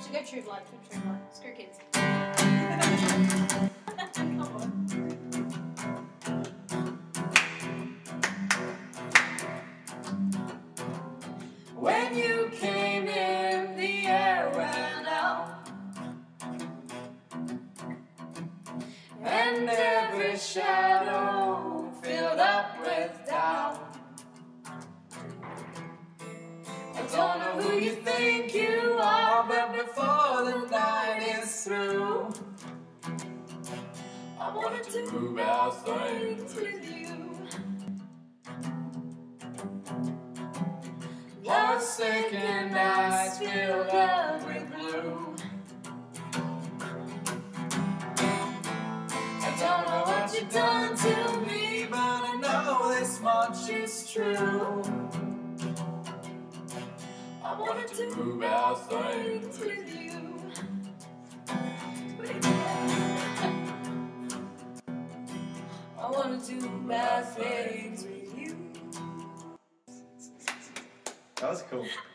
should go Trueblood. Keep Trueblood. Screw kids. Come on. When you came in, the air went out, and every shadow filled up with doubt. I don't know who you think you are, but before the night is through, I wanted to move out things with you. Your second eyes filled up with blue. I don't know what you've done to me, but I know this much is true. I wanted to move out things with you. I wanted to move out things with you. That was cool.